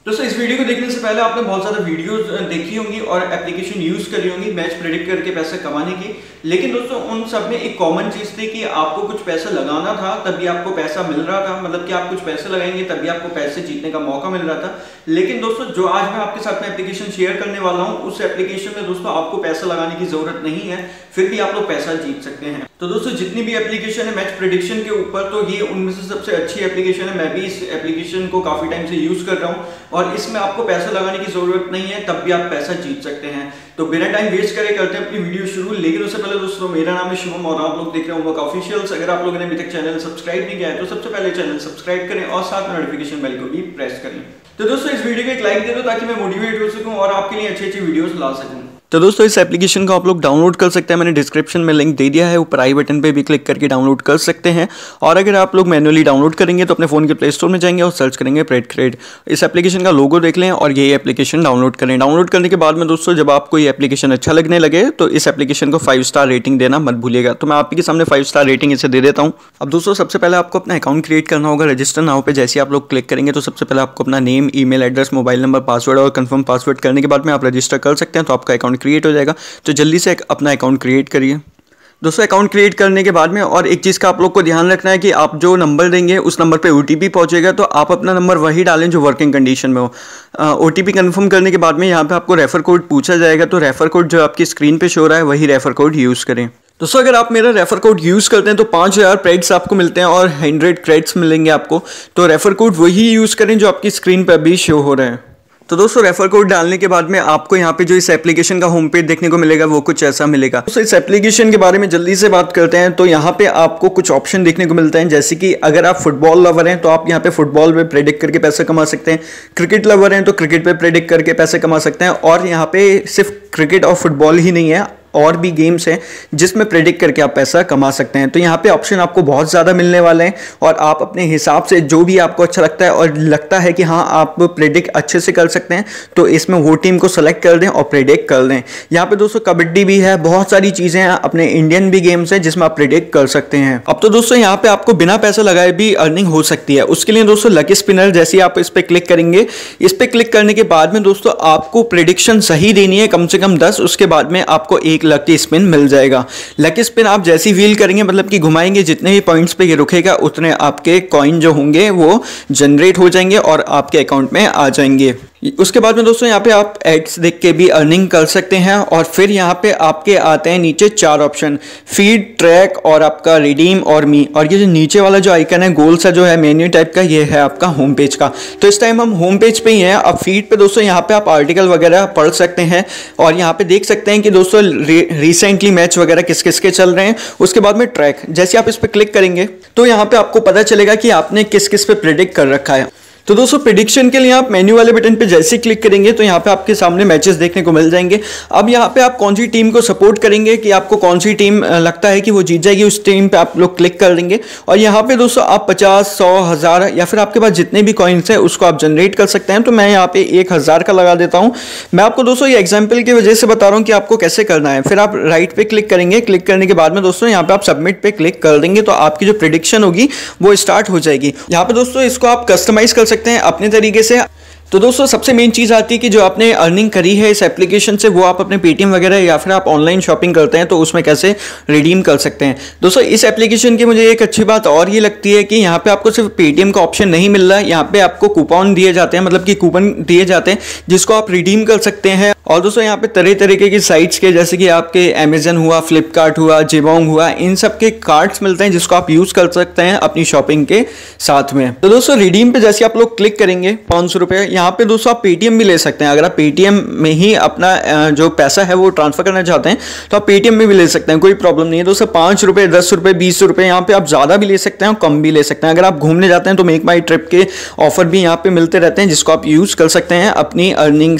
दोस्तों इस वीडियो को देखने से पहले आपने बहुत ज़्यादा वीडियोस देखी होंगी और एप्लीकेशन यूज़ करी होंगी मैच प्रेडिक्ट करके पैसे कमाने की। लेकिन दोस्तों उन सब में एक कॉमन चीज़ थी कि आपको कुछ पैसा लगाना था तभी आपको पैसा मिल रहा था, मतलब कि आप कुछ पैसे लगाएंगे तभी आपको पैसे जीतने का मौका मिल रहा था। लेकिन दोस्तों जो आज मैं आपके साथ में एप्लीकेशन शेयर करने वाला हूँ उस एप्लीकेशन में दोस्तों आपको पैसा लगाने की ज़रूरत नहीं है, फिर भी आप लोग पैसा जीत सकते हैं। तो दोस्तों जितनी भी एप्लीकेशन है मैच प्रेडिक्शन के ऊपर, तो ये उनमें से सबसे अच्छी एप्लीकेशन है। मैं भी इस एप्लीकेशन को काफ़ी टाइम से यूज़ कर रहा हूँ और इसमें आपको पैसा लगाने की जरूरत नहीं है, तब भी आप पैसा जीत सकते हैं। तो बिना टाइम वेस्ट करे करते हैं अपनी वीडियो शुरू। लेकिन उससे पहले दोस्तों मेरा नाम है शुभम और आप लोग देख रहे होंगे ऑफिशियल्स। अगर आप लोगों ने अभी तक चैनल सब्सक्राइब नहीं किया है तो सबसे पहले चैनल सब्सक्राइब करें और साथ में नोटिफिकेशन बेल को भी प्रेस करें। तो दोस्तों इस वीडियो को एक लाइक दे दो ताकि मैं मोटिवेट हो सकूं और आपके लिए अच्छी अच्छी वीडियोस ला सकूं। तो दोस्तों इस एप्लीकेशन को आप लोग डाउनलोड कर सकते हैं, मैंने डिस्क्रिप्शन में लिंक दे दिया है, ऊपर आई बटन पे भी क्लिक करके डाउनलोड कर सकते हैं। और अगर आप लोग मैनुअली डाउनलोड करेंगे तो अपने फ़ोन के प्ले स्टोर में जाएंगे और सर्च करेंगे प्रेडक्रेड। इस एप्लीकेशन का लोगो देख लें और ये एप्लीकेशन डाउनलोड करें। डाउनलोड करने के बाद में दोस्तों जब आपको ये एप्लीकेशन अच्छा लगने लगे तो इस एप्लीकेशन को 5 स्टार रेटिंग देना मत भूलिएगा। तो मैं आपके सामने 5 स्टार रेटिंग इसे दे देता हूँ। अब दोस्तों सबसे पहले आपको अपना अकाउंट क्रिएट करना होगा। रजिस्टर नाउ पे जैसे आप लोग क्लिक करेंगे तो सबसे पहले आपको अपना name, email address, mobile number, password और कंफर्म पासवर्ड करने के बाद में आप रजिस्टर कर सकते हैं, तो आपका अकाउंट क्रिएट हो जाएगा। तो जल्दी से अपना अकाउंट क्रिएट करिए। दोस्तों अकाउंट क्रिएट करने के बाद में और एक चीज़ का आप लोग को ध्यान रखना है कि आप जो नंबर देंगे उस नंबर पे OTP पहुंचेगा, तो आप अपना नंबर वही डालें जो वर्किंग कंडीशन में हो। OTP कंफर्म करने के बाद में यहाँ पे आपको रेफर कोड पूछा जाएगा, तो रेफर कोड जो आपकी स्क्रीन पे शो हो रहा है वही रेफर कोड यूज़ करें। दोस्तों अगर आप मेरा रेफर कोड यूज़ करते हैं तो 5000 क्रेडिट्स आपको मिलते हैं और 100 क्रेडिट्स मिलेंगे आपको। तो रेफर कोड वही यूज़ करें जो आपकी स्क्रीन पर अभी शो हो रहे हैं। तो दोस्तों रेफर कोड डालने के बाद में आपको यहाँ पे जो इस एप्लीकेशन का होम पेज देखने को मिलेगा वो कुछ ऐसा मिलेगा। दोस्तों इस एप्लीकेशन के बारे में जल्दी से बात करते हैं। तो यहाँ पे आपको कुछ ऑप्शन देखने को मिलते हैं, जैसे कि अगर आप फुटबॉल लवर हैं तो आप यहाँ पे फुटबॉल पे प्रेडिक्ट करके पैसे कमा सकते हैं। क्रिकेट लवर हैं तो क्रिकेट पे प्रेडिक्ट करके पैसे कमा सकते हैं। और यहाँ पे सिर्फ क्रिकेट और फुटबॉल ही नहीं है, और भी गेम्स हैं जिसमें प्रेडिक्ट करके आप पैसा कमा सकते हैं। तो यहाँ पे ऑप्शन आपको बहुत ज़्यादा मिलने वाले हैं और आप अपने हिसाब से जो भी आपको अच्छा लगता है और लगता है कि हाँ आप प्रेडिक्ट अच्छे से कर सकते हैं तो इसमें वो टीम को सेलेक्ट कर दें और प्रेडिक्ट कर दें। यहाँ पे दोस्तों कबड्डी भी है, बहुत सारी चीज़ें हैं, अपने इंडियन भी गेम्स हैं जिसमें आप प्रेडिक्ट कर सकते हैं। अब तो दोस्तों यहाँ पे आपको बिना पैसा लगाए भी अर्निंग हो सकती है। उसके लिए दोस्तों लकी स्पिनर, जैसे आप इस पर क्लिक करेंगे, इस पर क्लिक करने के बाद में दोस्तों आपको प्रेडिक्शन सही देनी है, कम से कम 10। उसके बाद में आपको एक लकी स्पिन मिल जाएगा। लकी स्पिन आप जैसी व्हील करेंगे, मतलब कि घुमाएंगे, जितने भी पॉइंट्स पे ये रुकेगा उतने आपके कॉइन जो होंगे वो जनरेट हो जाएंगे और आपके अकाउंट में आ जाएंगे। उसके बाद में दोस्तों यहाँ पे आप एड्स देख के भी अर्निंग कर सकते हैं। और फिर यहाँ पे आपके आते हैं नीचे 4 ऑप्शन, फीड, ट्रैक और आपका रिडीम और मी। और ये जो नीचे वाला जो आइकन है गोल सा जो है मेन्यू टाइप का, ये है आपका होम पेज का। तो इस टाइम हम होम पेज पे ही हैं। अब फीड पे दोस्तों यहाँ पे आप आर्टिकल वगैरह पढ़ सकते हैं और यहाँ पे देख सकते हैं कि दोस्तों रिसेंटली मैच वगैरह किस किस के चल रहे हैं। उसके बाद में ट्रैक, जैसे आप इस पर क्लिक करेंगे तो यहाँ पे आपको पता चलेगा कि आपने किस किस पे प्रेडिक्ट कर रखा है। तो दोस्तों प्रेडिक्शन के लिए आप मेन्यू वाले बटन पे जैसे ही क्लिक करेंगे तो यहाँ पे आपके सामने मैचेस देखने को मिल जाएंगे। अब यहाँ पे आप कौन सी टीम को सपोर्ट करेंगे, कि आपको कौन सी टीम लगता है कि वो जीत जाएगी, उस टीम पे आप लोग क्लिक कर देंगे। और यहाँ पे दोस्तों आप 50, 100, 1000 या फिर आपके पास जितने भी कॉइन्स हैं उसको आप जनरेट कर सकते हैं। तो मैं यहाँ पे 1000 का लगा देता हूँ। मैं आपको दोस्तों ये एग्जाम्पल की वजह से बता रहा हूँ कि आपको कैसे करना है। फिर आप राइट पे क्लिक करेंगे, क्लिक करने के बाद में दोस्तों यहाँ पे आप सबमिट पे क्लिक कर देंगे तो आपकी जो प्रेडिक्शन होगी वो स्टार्ट हो जाएगी। यहाँ पे दोस्तों इसको आप कस्टमाइज कर सकते हैं अपने तरीके से। तो दोस्तों सबसे मेन चीज़ आती है कि जो आपने अर्निंग करी है इस एप्लीकेशन से वो आप अपने पेटीएम वगैरह या फिर आप ऑनलाइन शॉपिंग करते हैं तो उसमें कैसे रिडीम कर सकते हैं। दोस्तों इस एप्लीकेशन की मुझे एक अच्छी बात और ये लगती है कि यहाँ पे आपको सिर्फ पेटीएम का ऑप्शन नहीं मिल रहा है, यहाँ पे आपको कूपन दिए जाते हैं, मतलब कि कूपन दिए जाते हैं जिसको आप रिडीम कर सकते हैं। और दोस्तों यहाँ पे तरह तरीके की साइट्स के, जैसे कि आपके अमेजन हुआ, फ्लिपकार्ट हुआ, जिबोंग हुआ, इन सब के कार्ड्स मिलते हैं जिसको आप यूज़ कर सकते हैं अपनी शॉपिंग के साथ में। तो दोस्तों रिडीम पे जैसे आप लोग क्लिक करेंगे 500 रुपये, यहाँ पे दोस्तों आप पेटीएम भी ले सकते हैं। अगर आप पेटीएम में ही अपना जो पैसा है वो ट्रांसफर करना चाहते हैं तो आप पेटीएम में भी ले सकते हैं, कोई प्रॉब्लम नहीं है। दोस्तों 5 रुपये, 10 रुपये, 20 रुपये, यहाँ पे आप ज़्यादा भी ले सकते हैं और कम भी ले सकते हैं। अगर आप घूमने जाते हैं तो मेक माई ट्रिप के ऑफर भी यहाँ पे मिलते रहते हैं जिसको आप यूज़ कर सकते हैं अपनी अर्निंग से।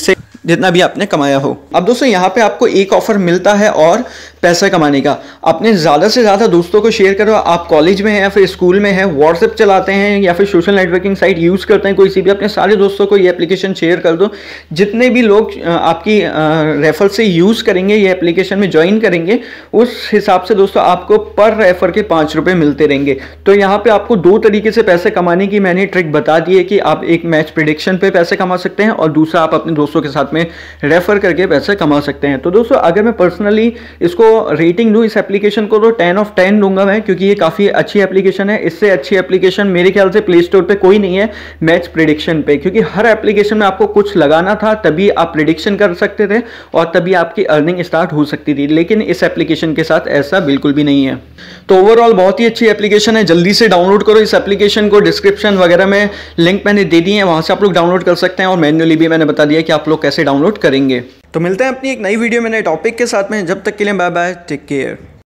जितना भी आपने कमाया हो। अब दोस्तों यहाँ पे आपको एक ऑफर मिलता है और पैसा कमाने का। अपने ज़्यादा से ज़्यादा दोस्तों को शेयर करो। आप कॉलेज में हैं या फिर स्कूल में हैं, व्हाट्सएप चलाते हैं या फिर सोशल नेटवर्किंग साइट यूज़ करते हैं कोई सी भी, अपने सारे दोस्तों को ये एप्लीकेशन शेयर कर दो। जितने भी लोग आपकी रेफर से यूज़ करेंगे, ये एप्लीकेशन में ज्वाइन करेंगे, उस हिसाब से दोस्तों आपको पर रेफर के 5 रुपये मिलते रहेंगे। तो यहाँ पे आपको 2 तरीके से पैसे कमाने की मैंने ट्रिक बता दी है कि आप एक मैच प्रेडिक्शन पे पैसे कमा सकते हैं और दूसरा आप अपने दोस्तों के साथ में रेफर करके पैसे कमा सकते हैं। तो दोस्तों अगर मैं पर्सनली इसको रेटिंग दूं इस एप्लीकेशन को, तो 10 ऑफ 10 दूंगा मैं, क्योंकि ये काफ़ी अच्छी एप्लीकेशन है। इससे अच्छी एप्लीकेशन मेरे ख्याल से प्ले स्टोर पे कोई नहीं है मैच प्रेडिक्शन पे, क्योंकि हर एप्लीकेशन में आपको कुछ लगाना था तभी आप प्रेडिक्शन कर सकते थे और तभी आपकी अर्निंग स्टार्ट हो सकती थी, लेकिन इस एप्लीकेशन के साथ ऐसा बिल्कुल भी नहीं है। तो ओवरऑल बहुत ही अच्छी एप्लीकेशन है, जल्दी से डाउनलोड करो इस एप्लीकेशन को। डिस्क्रिप्शन वगैरह में लिंक मैंने दे दी है, वहां से आप लोग डाउनलोड कर सकते हैं और मैन्युअली भी मैंने बता दिया कि आप लोग कैसे डाउनलोड करेंगे। तो मिलते हैं अपनी एक नई वीडियो में नए टॉपिक के साथ में, जब तक के लिए बाय बाय, टेक केयर।